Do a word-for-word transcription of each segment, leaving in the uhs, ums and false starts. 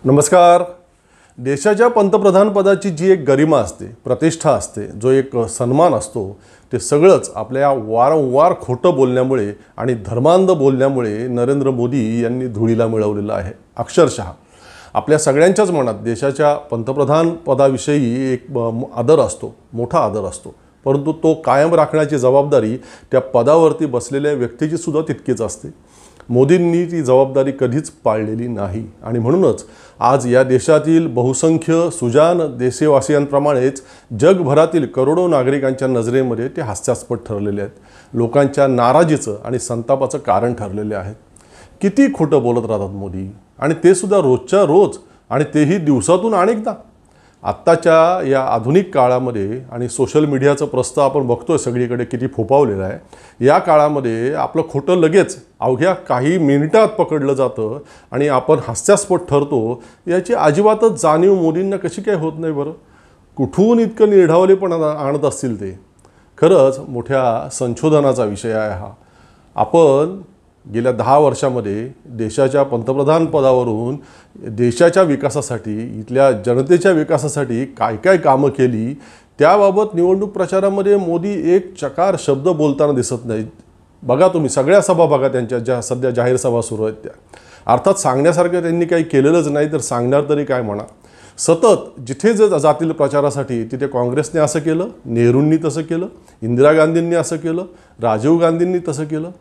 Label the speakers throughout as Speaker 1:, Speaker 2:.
Speaker 1: नमस्कार। देशाच्या पंतप्रधान पदाची जी एक गरिमा असते, प्रतिष्ठा असते, जो एक सन्मान असतो, ते सगळंच आपल्या वारंवार खोटं बोलण्यामुळे आणि धर्मांध बोलण्यामुळे नरेंद्र मोदी यांनी धुळीला मिळवलेलं आहे। अक्षरशः आपल्या सगळ्यांच्याच मनात देशाच्या पंतप्रधान पदाविषयी एक आदर असतो, मोठा आदर असतो, परंतु तो कायम राखण्याची जबाबदारी त्या पदावरती बसलेल्या व्यक्तीची सुद्धा तितकीच असते। मोदींनी ती जबाबदारी कधीच पाळलेली नाही आणि म्हणूनच आज या देशातील बहुसंख्य सुजान देशवासियांप्रमाणेच जगभरातील करोडो नागरिकांच्या नजरेमध्ये ते हास्यास्पद ठरलेले आहेत, लोकांच्या नाराजीचं आणि संतापाचं कारण ठरलेले आहेत। किती खोटं बोलत राहतात मोदी, आणि ते सुद्धा रोजच्या रोज, आणि तेही दिवसातून अनेकदा। आत्ताच्या या आधुनिक काळामध्ये आणि सोशल मीडियाचं प्रस्ताव आपण बघतोय सगळीकडे किती फोपावलेला आहे। या काळामध्ये आपलं खोटं लगेच अवघ्या काही मिनिटात पकडलं जातं आणि आपण हास्यास्पद ठरतो, याची अजिबातच जाणीव मोदींना कशी काय होत नाही बरं? कुठून इतकं निर्ढावलेपण आणत असतील ते? खरंच मोठ्या संशोधनाचा विषय आहे हा। आपण गेल्या दहा वर्षामध्ये देशाच्या पंतप्रधान पदावरून देशाच्या विकासासाठी, इथल्या जनतेच्या विकासासाठी काय काय कामं केली, त्याबाबत निवडणूक प्रचारामध्ये मोदी एक चकार शब्द बोलताना दिसत नाहीत। बघा तुम्ही सगळ्या सभा बघा त्यांच्या, ज्या सध्या जाहीर सभा सुरू आहेत त्या, अर्थात सांगण्यासारखं त्यांनी काही केलेलंच नाही, तर सांगणार तरी काय म्हणा। सतत जिथे जे जातील प्रचारासाठी तिथे काँग्रेसने असं केलं, नेहरूंनी तसं केलं, इंदिरा गांधींनी असं केलं, राजीव गांधींनी तसं केलं।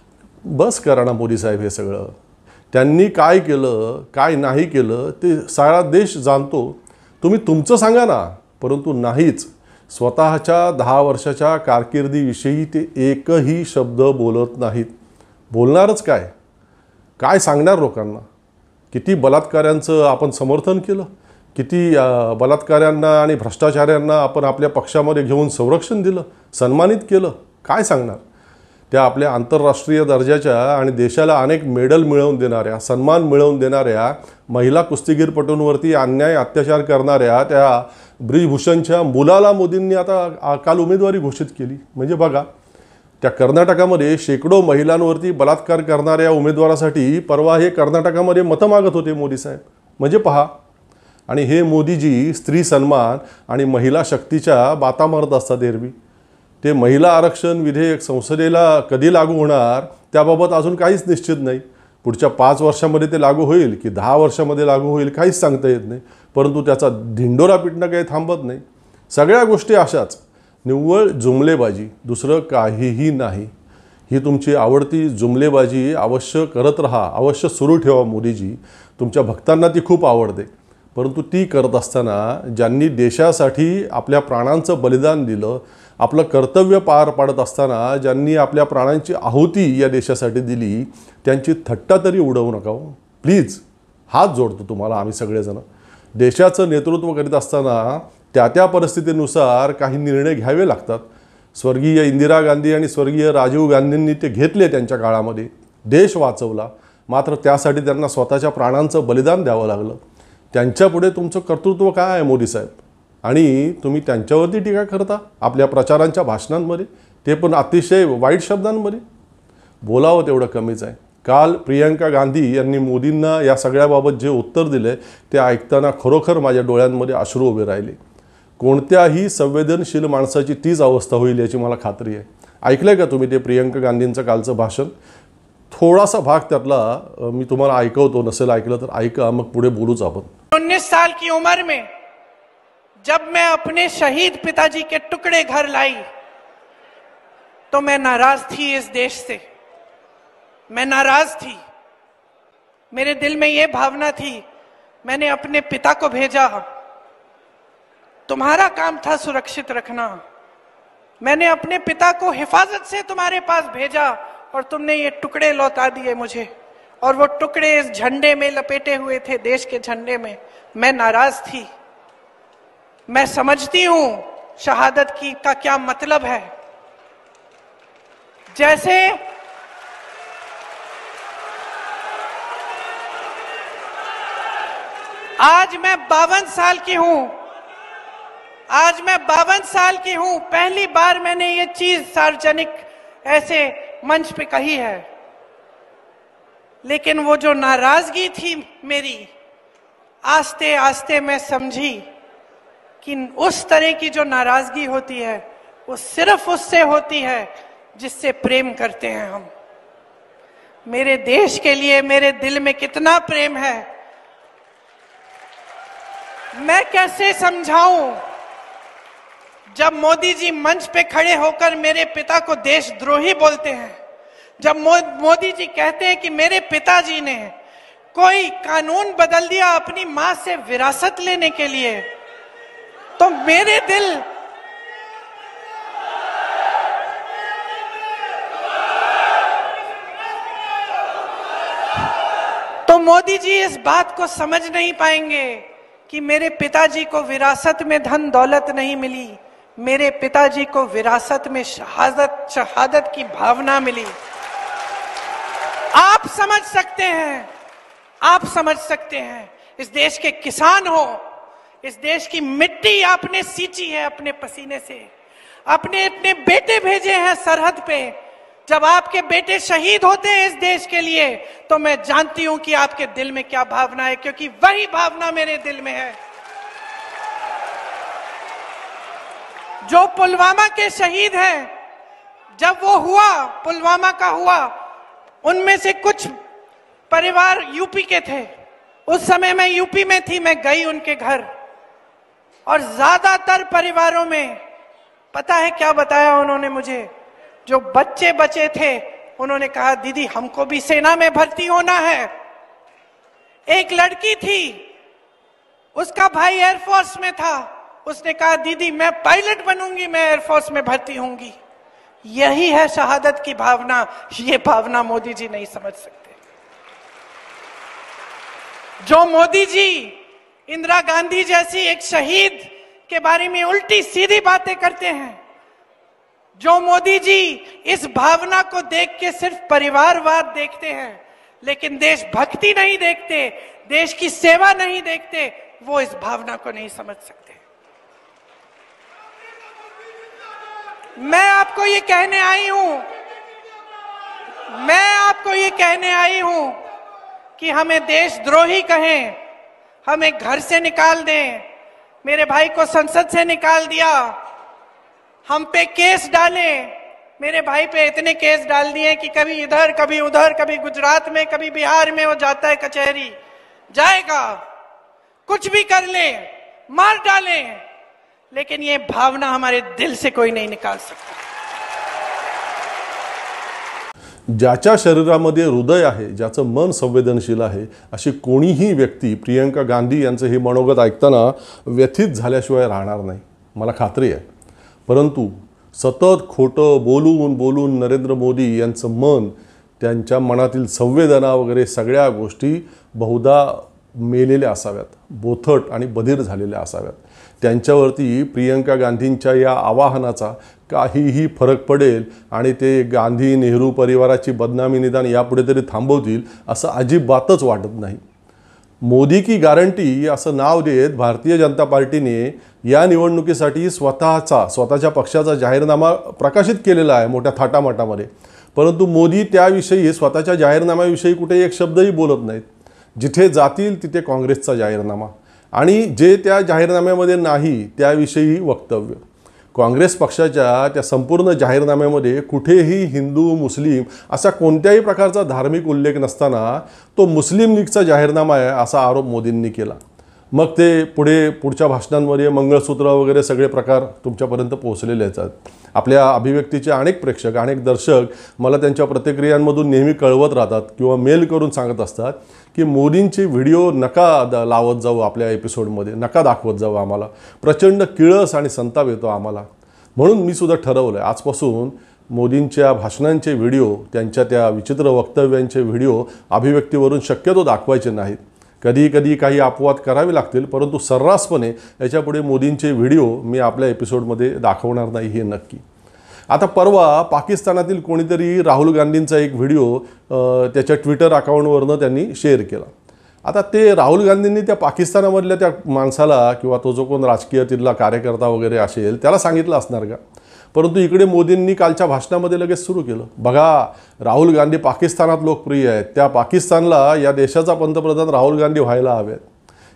Speaker 1: बस करा ना मोदी साहेब, हे सगळं त्यांनी काय केलं काय नाही केलं ते सारा देश जाणतो। तुम्ही तुमचं सांगा ना, परंतु नाहीच। स्वतःच्या दहा वर्षाच्या कारकिर्दीविषयी ते एकही शब्द बोलत नाहीत। बोलणारच काय? काय सांगणार लोकांना? किती बलात्काऱ्यांचं आपण समर्थन केलं, किती बलात्काऱ्यांना आणि भ्रष्टाचाऱ्यांना आपण आपल्या पक्षामध्ये घेऊन संरक्षण दिलं, सन्मानित केलं, काय सांगणार? त्या आपल्या आंतरराष्ट्रीय दर्जाच्या आणि देशाला अनेक मेडल मिळवून देणाऱ्या, सन्मान मिळवून देणाऱ्या महिला कुस्तीगीरपटूंवरती अन्याय अत्याचार करणाऱ्या त्या ब्रिजभूषणच्या मुलाला मोदींनी आता काल उमेदवारी घोषित केली। म्हणजे बघा, त्या कर्नाटकामध्ये शेकडो महिलांवरती बलात्कार करणाऱ्या उमेदवारासाठी परवा हे कर्नाटकामध्ये मतं मागत होते मोदी साहेब। म्हणजे पहा, आणि हे मोदीजी स्त्री सन्मान आणि महिला शक्तीच्या बाता मारत असतात एरवी। ते महिला आरक्षण विधेयक संसदेला कधी लागू होणार त्याबाबत अजून काहीच निश्चित नाही। पुढच्या पाच वर्षांमध्ये ते लागू होईल की दहा वर्षांमध्ये लागू होईल काहीच सांगता येत नाही, परंतु त्याचा धिंडोरा पिटणं काही थांबत नाही। सगळ्या गोष्टी अशाच निव्वळ जुमलेबाजी, दुसरं काहीही नाही। ही तुमची आवडती जुमलेबाजी अवश्य करत राहा, अवश्य सुरू ठेवा मोदीजी। तुमच्या भक्तांना ती खूप आवडते, परंतु ती करत असताना ज्यांनी देशासाठी आपल्या प्राणांचं बलिदान दिलं, आपलं कर्तव्य पार पाडत असताना ज्यांनी आपल्या प्राणांची आहुती या देशासाठी दिली, त्यांची थट्टा तरी उडवू नका हो प्लीज। हात जोडतो तुम्हाला आम्ही सगळेजण। देशाचं नेतृत्व करीत असताना त्या त्या परिस्थितीनुसार काही निर्णय घ्यावे लागतात। स्वर्गीय इंदिरा गांधी आणि स्वर्गीय राजीव गांधींनी ते घेतले, त्यांच्या काळामध्ये देश वाचवला, मात्र त्यासाठी त्यांना स्वतःच्या प्राणांचं बलिदान द्यावं लागलं। त्यांच्यापुढे तुमचं कर्तृत्व काय आहे मोदी साहेब? आणि तुम्ही त्यांच्यावरती टीका करता आपल्या प्रचारांच्या भाषणांमध्ये, ते पण अतिशय वाईट शब्दांमध्ये। बोलावं तेवढं कमीच आहे। काल प्रियंका गांधी यांनी मोदींना या सगळ्याबाबत जे उत्तर दिले ते ऐकताना खरोखर माझ्या डोळ्यांमध्ये अश्रू उभे राहिले। कोणत्याही संवेदनशील माणसाची तीच अवस्था होईल याची मला खात्री आहे। ऐकलंय का तुम्ही ते प्रियंका गांधींचं कालचं भाषण? थोडासा भाग त्यातला मी तुम्हाला ऐकवतो, नसेल ऐकलं तर ऐका, मग पुढे बोलूच आपण।
Speaker 2: उन्नीस साल की उम्र में जब मैं अपने शहीद पिताजी के टुकड़े घर लाई तो मैं नाराज थी इस देश से। मैं नाराज थी, मेरे दिल में यह भावना थी, मैंने अपने पिता को भेजा, तुम्हारा काम था सुरक्षित रखना। मैंने अपने पिता को हिफाजत से तुम्हारे पास भेजा और तुमने ये टुकड़े लौटा दिए मुझे, और वो टुकड़े इस झंडे में लपेटे हुए थे, देश के झंडे में। मैं नाराज थी। मैं समझती हूं शहादत की का क्या मतलब है। जैसे आज मैं बावन साल की हूं, आज मैं बावन साल की हूं, पहली बार मैंने ये चीज सार्वजनिक ऐसे मंच पे कही है। लेकिन वो जो नाराजगी थी मेरी, आस्ते आस्ते मैं समझी कि उस तरह की जो नाराजगी होती है वो सिर्फ उससे होती है जिससे प्रेम करते हैं हम। मेरे देश के लिए मेरे दिल में कितना प्रेम है, मैं कैसे समझाऊं। जब मोदी जी मंच पे खड़े होकर मेरे पिता को देशद्रोही बोलते हैं, जब मो, मोदी जी कहते हैं कि मेरे पिताजी ने कोई कानून बदल दिया अपनी मां से विरासत लेने के लिए, तो मेरे दिल तो मोदी जी इस बात को समझ नहीं पाएंगे कि मेरे पिताजी को विरासत में धन दौलत नहीं मिली, मेरे पिताजी को विरासत में शहादत शहादत की भावना मिली। आप समझ सकते हैं, आप समझ सकते हैं। इस देश के किसान हो, इस देश की मिट्टी आपने सींची है अपने पसीने से, अपने इतने बेटे भेजे हैं सरहद पे। जब आपके बेटे शहीद होते हैं इस देश के लिए, तो मैं जानती हूं कि आपके दिल में क्या भावना है, क्योंकि वही भावना मेरे दिल में है। जो पुलवामा के शहीद हैं, जब वो हुआ, पुलवामा का हुआ, उनमें से कुछ परिवार यूपी के थे। उस समय मैं यूपी में थी, मैं गई उनके घर, और ज्यादातर परिवारों में पता है क्या बताया उन्होंने मुझे? जो बच्चे बचे थे उन्होंने कहा दीदी हमको भी सेना में भर्ती होना है। एक लड़की थी, उसका भाई एयरफोर्स में था, उसने कहा दीदी मैं पायलट बनूंगी, मैं एयरफोर्स में भर्ती होंगी। यही है शहादत की भावना। ये भावना मोदी जी नहीं समझ सकते। जो मोदी जी इंदिरा गांधी जैसी एक शहीद के बारे में उल्टी सीधी बातें करते हैं, जो मोदी जी इस भावना को देख के सिर्फ परिवारवाद देखते हैं लेकिन देशभक्ति नहीं देखते, देश की सेवा नहीं देखते, वो इस भावना को नहीं समझ सकते। मैं आपको ये कहने आई हूं, मैं आपको ये कहने आई हूं कि हमें देशद्रोही कहें, हमें घर से निकाल दें, मेरे भाई को संसद से निकाल दिया, हम पे केस डाले, मेरे भाई पे इतने केस डाल दिए कि कभी इधर कभी उधर, कभी गुजरात में कभी बिहार में वो जाता है कचहरी, जाएगा, कुछ भी कर ले, मार डाले, लेकिन ये भावना हमारे दिल से कोई नहीं निकाल सकता।
Speaker 1: ज्याच्या शरीरामध्ये हृदय आहे, ज्याचं मन संवेदनशील आहे, अशी कोणीही व्यक्ती प्रियंका गांधी यांचं हे मनोगत ऐकताना व्यथित झाल्याशिवाय राहणार नाही, मला खात्री आहे। परंतु सतत खोटं बोलून बोलून नरेंद्र मोदी यांचं मन, त्यांच्या मनातील संवेदना वगैरे सगळ्या गोष्टी बहुधा मेलेल्या असाव्यात, बोथट आणि बधीर झालेल्या असाव्यात। त्यांच्यावरती प्रियंका गांधींच्या या आवाहनाचा काहीही फरक पडेल आणि ते गांधी नेहरू परिवाराची बदनामी निदान यापुढे तरी थांबवतील असं अजिबातच वाटत नाही। मोदी की गॅरंटी असं नाव देत भारतीय जनता पार्टीने या निवडणुकीसाठी स्वतःचा स्वतःच्या पक्षाचा जाहीरनामा प्रकाशित केलेला आहे मोठ्या थाटामाटामध्ये, परंतु मोदी त्याविषयी स्वतःच्या जाहीरनाम्याविषयी कुठे एक शब्दही बोलत नाहीत। जिथे जातील तिथे काँग्रेसचा जाहीरनामा आणि जे त्या जाहीरनाम्यामध्ये नाही त्याविषयी वक्तव्य। काँग्रेस पक्षाच्या त्या संपूर्ण जाहीरनाम्यामध्ये कुठेही हिंदू मुस्लिम असा कोणत्याही प्रकारचा धार्मिक उल्लेख नसताना तो मुस्लिम लीगचा जाहीरनामा आहे असा आरोप मोदींनी केला। मग ते पुढे पुढच्या भाषणांमध्ये मंगळसूत्र वगैरे सगळे प्रकार तुमच्यापर्यंत पोहोचलेले आहेत। आपल्या अभिव्यक्तीचे अनेक प्रेक्षक अनेक दर्शक मला त्यांच्या प्रतिक्रियांमधून नेहमी कळवत राहतात किंवा मेल करून सांगत असतात की मोदींचे व्हिडिओ नका लावत जाऊ, आपल्या एपिसोडमध्ये नका दाखवत जाऊ, आम्हाला प्रचंड किळस आणि संताप येतो आम्हाला। म्हणून मी सुद्धा ठरवलं आहे आजपासून मोदींच्या भाषणांचे व्हिडिओ, त्यांच्या त्या विचित्र वक्तव्यांचे व्हिडिओ अभिव्यक्तीवरून शक्यतो दाखवायचे नाहीत। कधी कधी काही अपवाद करावे लागतील, परंतु सर्रासपणे याच्यापुढे मोदींचे व्हिडिओ मी आपल्या एपिसोडमध्ये दाखवणार नाही हे नक्की। आता परवा पाकिस्तानातील कोणीतरी राहुल गांधींचा एक व्हिडिओ त्याच्या ट्विटर अकाउंटवरनं त्यांनी शेअर केला। आता ते राहुल गांधींनी त्या पाकिस्तानामधल्या त्या माणसाला किंवा तो जो कोण राजकीयातला कार्यकर्ता वगैरे असेल त्याला सांगितलं असणार का? परंतु इकडे मोदींनी कालच्या भाषणामध्ये लगेच सुरू केलं, बघा राहुल गांधी पाकिस्तानात लोकप्रिय आहेत, त्या पाकिस्तानला या देशाचा पंतप्रधान राहुल गांधी व्हायला हवेत।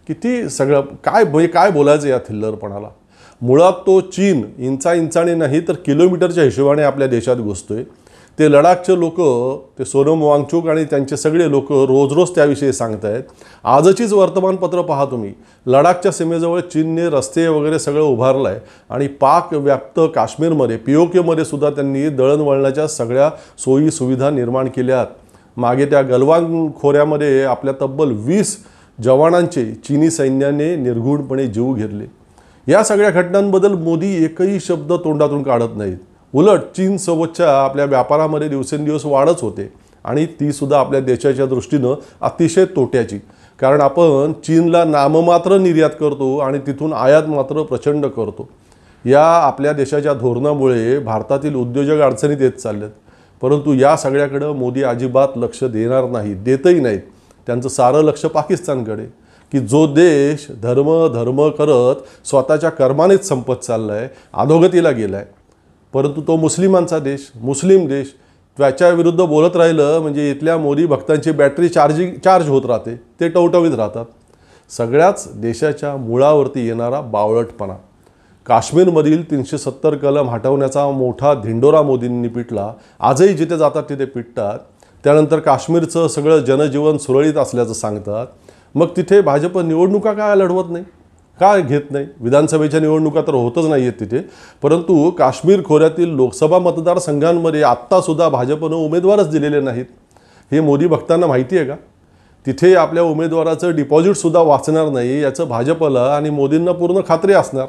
Speaker 1: किती सगळं काय म्हणजे काय बोलायचं या थिल्लरपणाला. मुळात तो चीन इंचा इंचाने नाही तर किलोमीटरच्या हिशोबाने आपल्या देशात घुसतोय. ते लडाखचे लोक, ते सोनम वांगचुक आणि त्यांचे सगळे लोक रोज रोज त्याविषयी सांगत आहेत. आजचीच वर्तमानपत्र पहा तुम्ही, लडाखच्या सीमेजवळ चीनने रस्ते वगैरे सगळं उभारलं आहे आणि पाक व्याप्त काश्मीरमध्ये पी ओ केमध्ये सुद्धा त्यांनी दळणवळणाच्या सगळ्या सोयी सुविधा निर्माण केल्यात. मागे त्या गलवान खोऱ्यामध्ये आपल्या तब्बल वीस जवानांचे चीनी सैन्याने निर्घुणपणे जीव घेतले. या सगळ्या घटनांबद्दल मोदी एकही शब्द तोंडातून काढत नाहीत. उलट चीनसोबतच्या आपल्या व्यापारामध्ये दिवसेंदिवस वाढच होते आणि ती सुद्धा आपल्या देशाच्या दृष्टीनं अतिशय तोट्याची. कारण आपण चीनला नाममात्र निर्यात करतो आणि तिथून आयात मात्र प्रचंड करतो. या आपल्या देशाच्या धोरणामुळे भारतातील उद्योजक अडचणीत येत चाललेत. परंतु या सगळ्याकडं मोदी अजिबात लक्ष देणार नाहीत, देतही नाहीत. त्यांचं सारं लक्ष पाकिस्तानकडे, की जो देश धर्म धर्म करत स्वतःच्या कर्मानेच संपत चालला आहे, अधोगतीला गेला आहे. परंतु तो मुस्लिमांचा देश, मुस्लिम देश, त्याच्या विरुद्ध बोलत राहिलं म्हणजे इथल्या मोदी भक्तांची बॅटरी चार्जिंग चार्ज होत राहते, ते टवटवीत राहतात. सगळ्याच देशाच्या मुळावरती येणारा बावळटपणा. काश्मीरमधील तीनशे सत्तर कलम हटवण्याचा मोठा धिंडोरा मोदींनी पिटला. आजही जिथे जातात तिथे पिटतात. त्यानंतर काश्मीरचं सगळं जनजीवन सुरळीत असल्याचं सांगतात. मग तिथे भाजप निवडणुका काय लढवत नाही, काय घेत नाही? विधानसभेच्या निवडणुका तर होतच नाही आहेत तिथे. परंतु काश्मीर खोऱ्यातील लोकसभा मतदारसंघांमध्ये आत्तासुद्धा भाजपनं उमेदवारच दिलेले नाहीत. हे मोदी भक्तांना माहिती आहे का? तिथे आपल्या उमेदवाराचं डिपॉझिटसुद्धा वाचणार नाही याचं भाजपला आणि मोदींना पूर्ण खात्री असणार.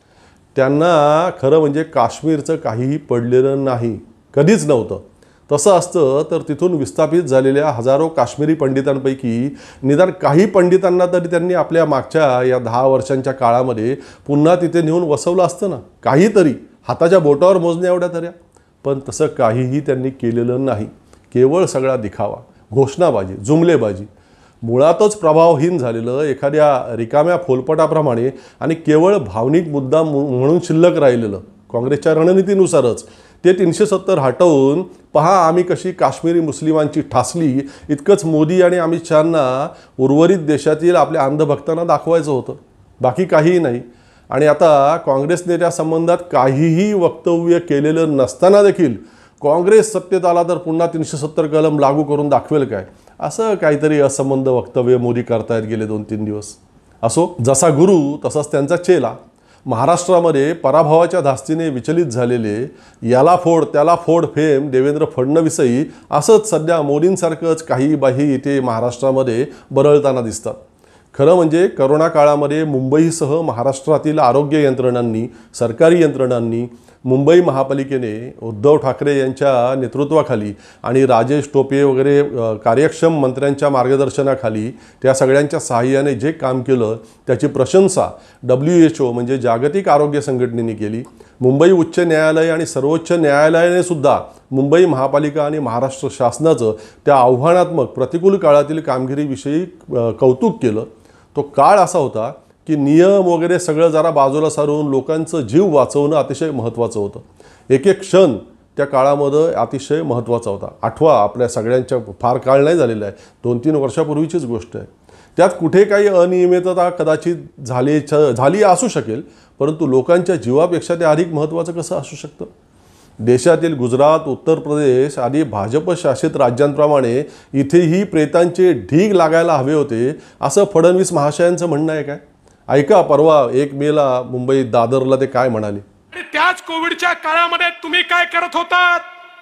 Speaker 1: त्यांना खरं म्हणजे काश्मीरचं काहीही पडलेलं नाही, कधीच नव्हतं. तसं असतं तर तिथून विस्थापित झालेल्या हजारो काश्मीरी पंडितांपैकी निदान काही पंडितांना तरी त्यांनी आपल्या मागच्या या दहा वर्षांच्या काळामध्ये पुन्हा तिथे नेऊन वसवलं असतं ना, काहीतरी हाताच्या बोटावर मोजण्या एवढ्या तऱ्या. पण तसं काहीही त्यांनी केलेलं नाही. केवळ सगळा दिखावा, घोषणाबाजी, जुमलेबाजी, मुळातच प्रभावहीन झालेलं एखाद्या रिकाम्या फोलपटाप्रमाणे आणि केवळ भावनिक मुद्दा म्हणून शिल्लक राहिलेलं. काँग्रेसच्या रणनीतीनुसारच ते तीनशे सत्तर हटवून पहा आम्ही कशी काश्मीरी मुस्लिमांची ठासली, इतकंच मोदी आणि अमित शहांना उर्वरित देशातील आपल्या अंधभक्तांना दाखवायचं होतं, बाकी काहीही नाही. आणि आता काँग्रेसने त्या संबंधात काहीही वक्तव्य केलेलं नसताना देखील काँग्रेस सत्तेत आला तर पुन्हा तीनशे सत्तर कलम लागू करून दाखवेल काय, असं काहीतरी असंबंध वक्तव्य मोदी करतायत गेले दोन तीन दिवस. असो, जसा गुरु तसाच त्यांचा चेला. महाराष्ट्रामध्ये पराभवाच्या धास्तीने विचलित झालेले याला फोड त्याला फोड फेम देवेंद्र फडणवीसही असंच सध्या मोदींसारखंच काही बाही इथे महाराष्ट्रामध्ये बरळताना दिसतात. खरं म्हणजे करोना काळामध्ये मुंबईसह महाराष्ट्रातील आरोग्य यंत्रणांनी, सरकारी यंत्रणांनी, मुंबई महापालिकेने उद्धव ठाकरे यांच्या नेतृत्वाखाली आणि राजेश टोपे वगैरे कार्यक्षम मंत्र्यांच्या मार्गदर्शनाखाली त्या सगळ्यांच्या सहाय्याने जे काम केलं त्याची प्रशंसा डब्ल्यू एच ओ म्हणजे जागतिक आरोग्य संघटनेने केली. मुंबई उच्च न्यायालय आणि सर्वोच्च न्यायालयाने सुद्धा मुंबई महापालिका आणि महाराष्ट्र शासनाचं त्या आव्हानात्मक प्रतिकूल काळातील कामगिरीविषयी कौतुक केलं. तो काळ असा होता की नियम वगैरे सगळं जरा बाजूला सारून लोकांचं जीव वाचवणं अतिशय महत्त्वाचं होतं. एक एक क्षण त्या काळामध्ये अतिशय महत्त्वाचा होता. आठवा आपल्या सगळ्यांच्या, फार काळ नाही झालेला आहे, दोन तीन वर्षापूर्वीचीच गोष्ट आहे. त्यात कुठे काही अनियमितता कदाचित झाली झाली असू शकेल, परंतु लोकांच्या जीवापेक्षा ते अधिक महत्त्वाचं कसं असू शकतं? देशातील गुजरात, उत्तर प्रदेश आदी भाजप शासित राज्यांप्रमाणे इथेही प्रेतांचे ढीग लागायला हवे होते असं फडणवीस महाशयांचं म्हणणं आहे काय? ऐका, परवा एक मेला मुंबईत दादरला ते काय म्हणाले.
Speaker 3: त्याच कोविडच्या काळामध्ये तुम्ही काय करत होतात?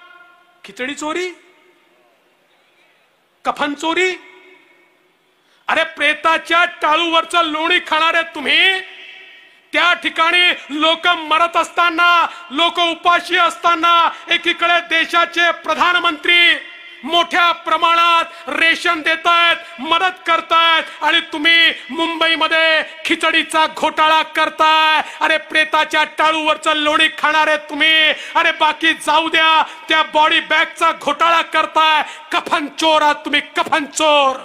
Speaker 3: खिचडी चोरी, कफन चोरी. अरे प्रेताच्या टाळूवरचं लोणी खाणारे तुम्ही, त्या ठिकाणी लोक मरत असताना, लोक उपाशी असताना एकीकडे देशाचे प्रधानमंत्री मोठ्या प्रमाणात रेशन देतायत, मदत करतायत आणि तुम्ही मुंबईमध्ये खिचडीचा घोटाळा करताय. अरे प्रेताच्या टाळूवरचं लोणी खाणारे तुम्ही, अरे बाकी जाऊ द्या, त्या बॉडी बॅगचा घोटाळा करताय. कफन चोर आहात तुम्ही, कफन चोर,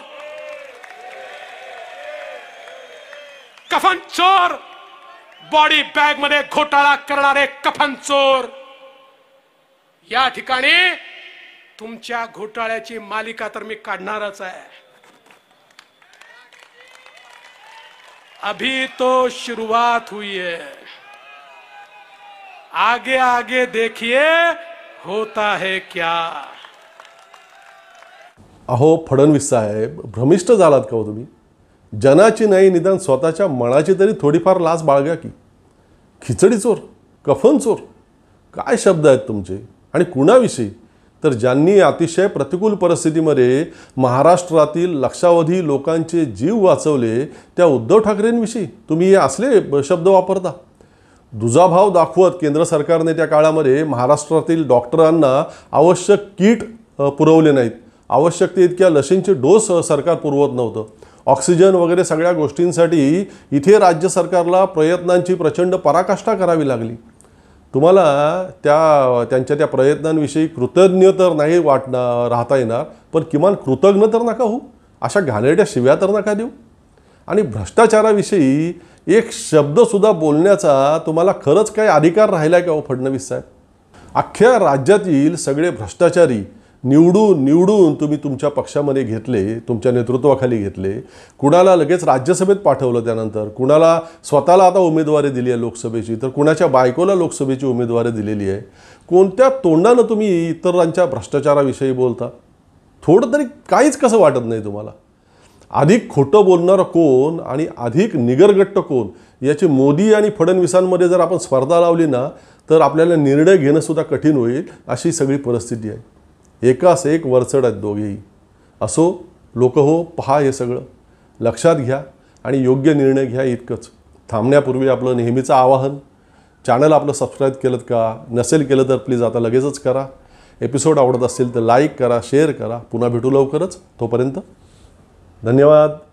Speaker 3: कफन चोर, बॉडी बॅग मध्ये घोटाळा करणारे कफन चोर. या ठिकाणी तुमच्या घोटाळ्याची मालिका तर मी काढणारच आहे. अभी तो शुरुआत हुई है, आगे आगे देखिए होता है क्या।
Speaker 1: अहो फडणवीस साहेब, भ्रमिष्ट झालात का हो तुम्ही? जनाची नाही निदान स्वतःच्या मनाची तरी थोडीफार लाज बाळगा की. खिचडी चोर, कफन चोर, काय शब्द आहेत तुमचे. आणि कुणाविषयी? तर ज्यांनी अतिशय प्रतिकूल परिस्थितीमध्ये महाराष्ट्रातील लक्षावधी लोकांचे जीव वाचवले त्या उद्धव ठाकरेंविषयी तुम्ही हे असले शब्द वापरता. दुजाभाव दाखवत केंद्र सरकारने त्या काळामध्ये महाराष्ट्रातील डॉक्टरांना आवश्यक किट पुरवले नाहीत, आवश्यक ते इतक्या लसींचे डोस सरकार पुरवत नव्हतं. ऑक्सिजन वगैरे सगळ्या गोष्टींसाठी इथे राज्य सरकारला प्रयत्नांची प्रचंड पराकाष्ठा करावी लागली. तुम्हाला त्या त्यांच्या त्या प्रयत्नांविषयी कृतज्ञ तर नाही वाटणार राहता येणार, पण किमान कृतज्ञ तर नका हो. अशा घाणेरड्या शिव्या तर नका देऊ. आणि भ्रष्टाचाराविषयी एक शब्दसुद्धा बोलण्याचा तुम्हाला खरंच काही अधिकार राहिला आहे का हो फडणवीस साहेब? अख्ख्या राज्यातील सगळे भ्रष्टाचारी निवडून निवडून तुम्ही तुमच्या पक्षामध्ये घेतले, तुमच्या नेतृत्वाखाली घेतले. कुणाला लगेच राज्यसभेत पाठवलं, त्यानंतर कुणाला स्वतःला आता उमेदवारी दिली आहे लोकसभेची, तर कुणाच्या बायकोला लोकसभेची उमेदवारी दिलेली आहे. कोणत्या तोंडानं तुम्ही इतरांच्या भ्रष्टाचाराविषयी बोलता? थोडं तरी काहीच कसं वाटत नाही तुम्हाला? अधिक खोटं बोलणारं कोण आणि अधिक निगरगट्ट कोण याची मोदी आणि फडणवीसांमध्ये जर आपण स्पर्धा लावली ना, तर आपल्याला निर्णय घेणं सुद्धा कठीण होईल. अशी सगळी परिस्थिती आहे. एकास एक वरचढ आहेत दोघेही. असो, लोक हो, पहा हे सगळं लक्षात घ्या आणि योग्य निर्णय घ्या. इतकंच. थांबण्यापूर्वी आपलं नेहमीचं आवाहन, चॅनल आपलं सबस्क्राईब केलं का? नसेल केलं तर प्लीज आता लगेचच करा. एपिसोड आवडत असेल तर लाईक करा, शेअर करा. पुन्हा भेटू लवकरच. तोपर्यंत धन्यवाद.